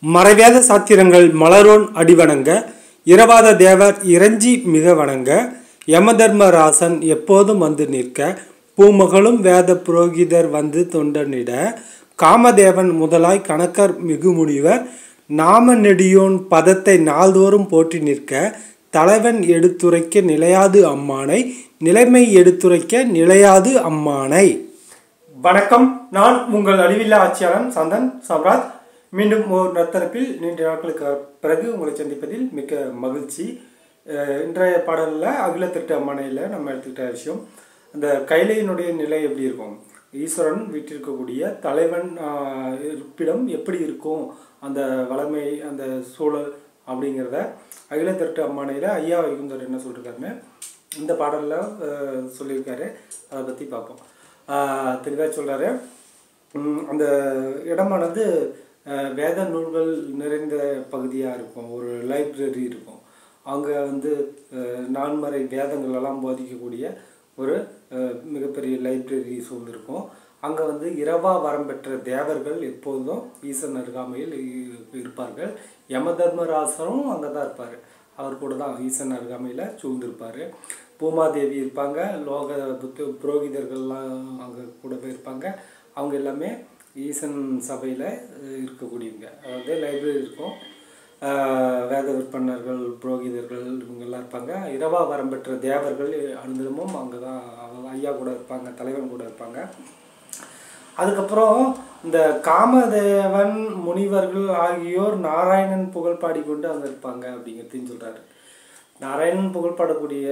மறைவேத சாத்திரங்கள் மலரோன் அடிவணங்க இரவாத தேவர் இறைஞ்சி மிக வணங்க யமதர்மராசன் எப்போதும் வந்து நிற்க பூமகளும் வேத புரோகிதர் வந்து தொண்டனிட காமதேவன் முதலாய் கணக்கர் மிகுமுனிவர் நாம நெடியோன் பதத்தை நாள்தோறும் போற்றி நிற்க தலைவன் எடுத்துரைக்க நிலையாது அம்மானை நிலைமை எடுத்துரைக்க நிலையாது அம்மானை. வணக்கம், நான் உங்கள் அழிவில்லா ஆட்சியாளன் சந்தன் சாம்ராஜ். மீண்டும் ஒரு நத்தரப்பில் நீண்ட நாட்களுக்கு பிறகு உங்களை சந்திப்பதில் மிக்க மகிழ்ச்சி. இன்றைய பாடலில் அகில திருட்டு அம்மானையில் நம்ம எடுத்துக்கிட்ட விஷயம், அந்த கைலையினுடைய நிலை எப்படி இருக்கும், ஈஸ்வரன் வீட்டிற்கக்கூடிய தலைவன் இருப்பிடம் எப்படி இருக்கும், அந்த வளமை அந்த சூழல் அப்படிங்கிறத அகில திருட்டு அம்மானையில் ஐயா வைகுந்தர் என்ன சொல்லியிருக்காருன்னு இந்த பாடலில் சொல்லியிருக்காரு. அதை பற்றி பார்ப்போம். தெளிவாக சொல்கிறாரு. அந்த இடமானது வேத நூல்கள் நிறைந்த பகுதியாக இருக்கும், ஒரு லைப்ரரி இருக்கும். அங்கே வந்து நான்மறை வேதங்கள் எல்லாம் போதிக்கக்கூடிய ஒரு மிகப்பெரிய லைப்ரரி சூழ்ந்திருக்கும். அங்கே வந்து இரவா வரம் பெற்ற தேவர்கள் எப்போதும் ஈசன் அருகாமையில் இருப்பார்கள். யமதர்மராசரும் அங்கே தான் இருப்பார், அவர் கூட தான் ஈசன் அருகாமையில் சூழ்ந்திருப்பார். பூமாதேவி இருப்பாங்க, லோக புரோகிதர்கள்லாம் அங்கே கூட போயிருப்பாங்க. அவங்க எல்லாமே ஈசன் சபையில் இருக்கக்கூடியவங்க, அதாவது லைப்ரரி இருக்கும். வேத விற்பனர்கள் புரோகிதர்கள் இவங்கெல்லாம் இருப்பாங்க. இரவா வரம் பெற்ற தேவர்கள் அனுதினமும் அங்கே தான் ஐயா கூட இருப்பாங்க, தலைவன் கூட இருப்பாங்க. அதுக்கப்புறம் இந்த காமதேவன் முனிவர்கள் ஆகியோர் நாராயணன் புகழ் பாடிக்கொண்டு அங்கே இருப்பாங்க அப்படிங்கிறதையும் சொல்கிறாரு. நாராயணன் புகழ் பாடக்கூடிய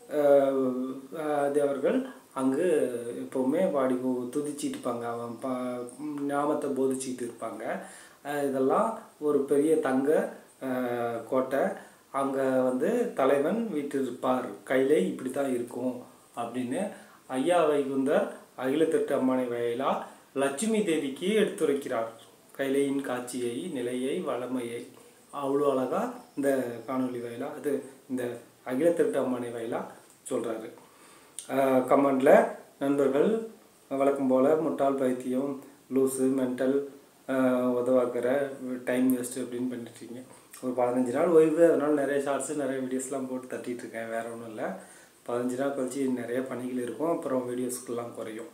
தேவர்கள் அங்கு எப்போவுமே பாடி துதிச்சிட்டு இருப்பாங்க, அவன் ஞாபகத்தை போதிச்சிக்கிட்டு இருப்பாங்க. இதெல்லாம் ஒரு பெரிய தங்க கோட்டை. அங்கே வந்து தலைவன் வீட்டில் இருப்பார், கையிலே இப்படி தான் இருக்கும் அப்படின்னு ஐயா வைகுந்தர் அகில திருட்டு அம்மானை வயலா லட்சுமி தேவிக்கு எடுத்துரைக்கிறார். கைலையின் காட்சியை, நிலையை, வளமையை அவ்வளோ அழகாக இந்த காணொலி வயலா அது இந்த அகில திருட்டு அம்மானை வயலா சொல்கிறாரு. கமெண்டில் நண்பர்கள் வழக்கம் போல் முட்டாள் பைத்தியம், லூஸு, மென்டல், உதவாக்கிற, டைம் வேஸ்ட்டு அப்படின்னு பண்ணிட்டுருக்கீங்க. ஒரு 15 நாள் ஓய்வு, அதனால் நிறைய ஷார்ட்ஸு நிறைய வீடியோஸ்லாம் போட்டு தட்டிகிட்ருக்கேன். வேறு ஒன்றும் இல்லை. 15 நாள் கழிச்சு நிறைய பணிகள் இருக்கும், அப்புறம் வீடியோஸ்க்கெல்லாம் குறையும்.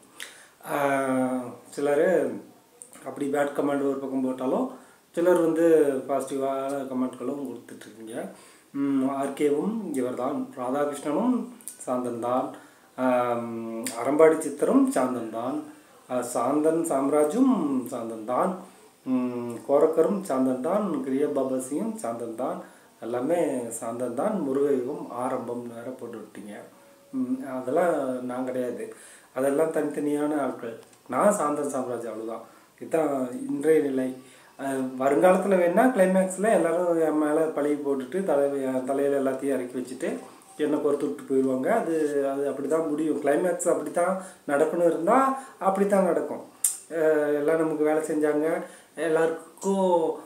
சிலர் அப்படி பேட் கமெண்ட் ஒரு பக்கம் போட்டாலும் சிலர் வந்து பாசிட்டிவான கமெண்ட்களும் கொடுத்துட்ருக்கீங்க. ஆர்கேவும் இவர்தான், ராதாகிருஷ்ணனும் சாந்தன்தான், அரம்பாடி சித்தரும் சாந்தன்தான், சாந்தன் சாம்ராஜும் சாந்தன்தான், கோரக்கரும் சாந்தன்தான், கிரியபாபாசியும் சாந்தன்தான், எல்லாமே சாந்தன்தான். முருகையும் ஆரம்பம் வேற போட்டு விட்டீங்க. அதெல்லாம் நான் கிடையாது, அதெல்லாம் தனித்தனியான ஆட்கள். நான் சாந்தன் சாம்ராஜ், அவ்வளோதான். இதுதான் இன்றைய நிலை. வருங்காலத்தில் வேணால் கிளைமேக்ஸில் எல்லோரும் என் மேலே பழி போட்டுட்டு தலையில் எல்லாத்தையும் இறக்கி வச்சுட்டு என்னை பொறுத்து விட்டு போயிடுவாங்க. அது அப்படி தான் முடியும். கிளைமேக்ஸ் அப்படி தான் நடக்கணும் இருந்தால் அப்படி தான் நடக்கும். எல்லாம் நமக்கு வேலை செஞ்சாங்க, எல்லாருக்கும்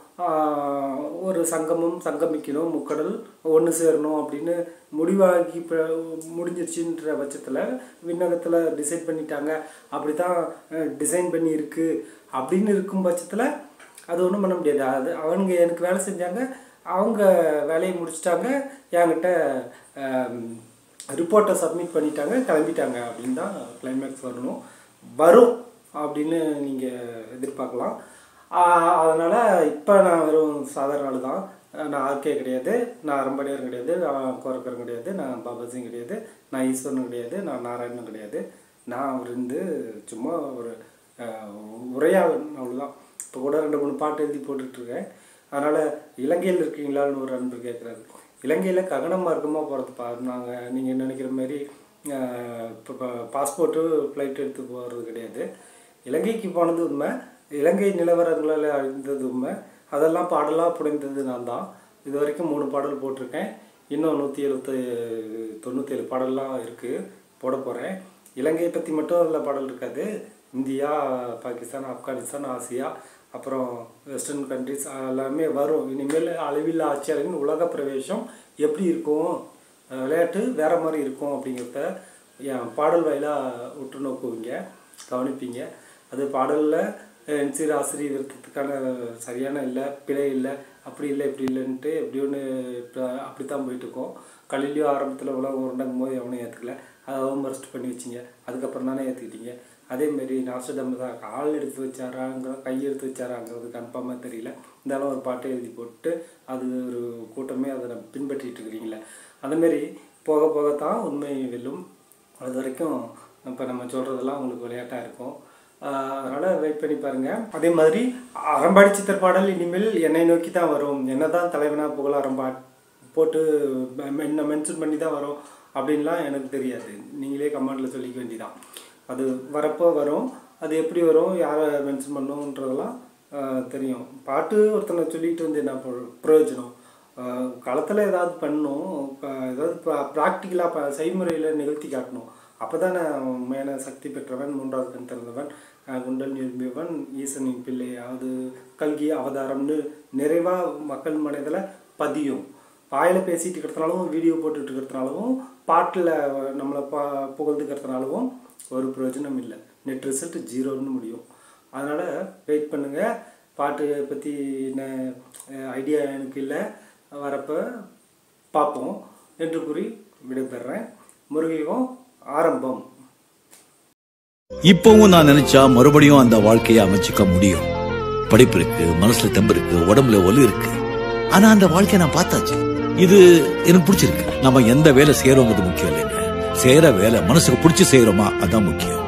ஒரு சங்கமிக்கணும், முக்கடல் ஒன்று சேரணும் அப்படின்னு முடிவாகி முடிஞ்சிருச்சுன்ற பட்சத்தில் விண்ணகத்தில் டிசைட் பண்ணிட்டாங்க, அப்படி தான் டிசைன் பண்ணி இருக்குது அப்படின்னு இருக்கும் பட்சத்தில் அது ஒன்றும் பண்ண முடியாது. அது அவனுங்க எனக்கு வேலை செஞ்சாங்க, அவங்க வேலையை முடிச்சிட்டாங்க, என்கிட்ட ரிப்போர்ட்டை சப்மிட் பண்ணிட்டாங்க, கிளம்பிட்டாங்க அப்படின்னு தான் கிளைமேக்ஸ் வரும் அப்படின்னு நீங்கள் எதிர்பார்க்கலாம். அதனால் இப்போ நான் வெறும் சாதாரண ஆள் தான். நான் ஆர்கே கிடையாது, நான் அரம்படியாரும் கிடையாது, நான் கோரக்கரும் கிடையாது, நான் பாபாசியும் கிடையாது, நான் ஈஸ்வரனும் கிடையாது, நான் நாராயணனும் கிடையாது. நான் இருந்து சும்மா ஒரு உரையாளன், அவ்வளோதான். இப்போ கூட 2-3 பாட்டு எழுதி போட்டுட்ருக்கேன். அதனால் இலங்கையில் இருக்கீங்களான்னு ஒரு நண்பர் கேட்குறாரு. இலங்கையில் ககன மார்க்கமாக போகிறது நாங்கள் நீங்கள் நினைக்கிற மாதிரி இப்போ பாஸ்போர்ட்டு ஃப்ளைட் எடுத்து போகிறது கிடையாது. இலங்கைக்கு போனது உண்மை, இலங்கை நிலவரங்களில் அறிந்தது உண்மை. அதெல்லாம் பாடலாக புனைந்தது நான் தான். இது வரைக்கும் 3 பாடல் போட்டிருக்கேன். இன்னும் 197 பாடல்லாம் இருக்குது, போட போகிறேன். இலங்கையை பற்றி மட்டும் அதில் பாடல் இருக்காது. இந்தியா, பாகிஸ்தான், ஆப்கானிஸ்தான், ஆசியா, அப்புறம் வெஸ்டர்ன் கண்ட்ரிஸ் எல்லாமே வரும். இனிமேல் அளவில்லா ஆட்சியாளரின் உலக பிரவேசம் எப்படி இருக்கும், விளையாட்டு வேறு மாதிரி இருக்கும் அப்படிங்கிறத என் பாடல் வாயிலாக உற்று நோக்குவீங்க, கவனிப்பீங்க. அது பாடலில் என்சிஆர் ஆசிரியர் விருத்தத்துக்கான சரியான இல்லை, பிழை இல்லை, அப்படி இல்லை இப்படி இல்லைன்ட்டு எப்படி ஒன்று அப்படி தான் போயிட்டுருக்கோம். கலிலியோ ஆரம்பத்தில் உலகம் உருண்டாங்கும் போது எவனும் ஏற்றுக்கல, அதை ஹோம்வொர்க் பண்ணி வச்சிங்க, அதுக்கப்புறம் தானே ஏற்றுக்கிட்டீங்க. அதேமாரி நாஸ்ட்ரடாமஸ் தான் கால் எடுத்து வச்சாராங்க கை எடுத்து வச்சாராங்கிறது கன்ஃபார்மாக தெரியல. இருந்தாலும் ஒரு பாட்டை எழுதி போட்டு அது ஒரு கூட்டமே அதை பின்பற்றிட்டு இருக்கிறீங்களே. அதேமாரி போக போகத்தான் உண்மை வெல்லும். அது வரைக்கும் இப்போ நம்ம சொல்கிறதெல்லாம் உங்களுக்கு விளையாட்டாக இருக்கும். அதனால் வெயிட் பண்ணி பாருங்கள். அதே மாதிரி அறம்பாடி சித்திரப்பாடல் இனிமேல் என்னை நோக்கி தான் வரும், என்ன தான் தலைவனாக புகழ போட்டு என்ன மென்ஷன் பண்ணி தான் வரும் அப்படின்லாம் எனக்கு தெரியாது. நீங்களே கமெண்டில் சொல்லிக்க வேண்டிதான். அது வரப்போ வரும், அது எப்படி வரும், யாரை மென்ஷன் பண்ணுன்றதெல்லாம் தெரியும். பாட்டு ஒருத்தனை சொல்லிட்டு வந்து என்ன பிரயோஜனம்? களத்தில் ஏதாவது பண்ணணும், ஏதாவது ப்ராக்டிக்கலாக செய்முறையில் நிகழ்த்தி காட்டணும். அப்போ தானே உண்மையான சக்தி பெற்றவன், மூன்றாவது கண் திறந்தவன், குண்டல் நிரம்பியவன், ஈசனின் பிள்ளை, அது கல்கி அவதாரம்னு நிறைவாக மக்கள் மனதில் பதியும். வாயில் பேசிகிட்டு இருக்கிறதுனாலும், வீடியோ போட்டுட்டு இருக்கிறதுனாலும், பாட்டில் நம்மளை புகழ்ந்துக்கிறதுனாலும் ஒரு பிரயோஜனம் இல்லை. நெட் ரிசல்ட் 0ன்னு முடியும். அதனால் வெயிட் பண்ணுங்கள். பாட்டு பற்றி என்ன ஐடியா எனக்கு இல்லை, வரப்போ பார்ப்போம் என்று கூறி விடைபெறேன். முருகையும் ஆரம்பம். இப்பவும் நான் நினைச்சா மறுபடியும் அந்த வாழ்க்கையை அமைச்சுக்க முடியும். படிப்பு இருக்கு, மனசுல தெம்பு இருக்கு, உடம்புல ஒலி இருக்கு. ஆனா அந்த வாழ்க்கையை நான் பார்த்தாச்சு. இது எனக்கு பிடிச்சிருக்கு. நம்ம எந்த வேலை செய்யறோங்கிறது முக்கியம் இல்லைங்க. செய்யற வேலை மனசுக்கு பிடிச்சி செய்யறோமா, அதான் முக்கியம்.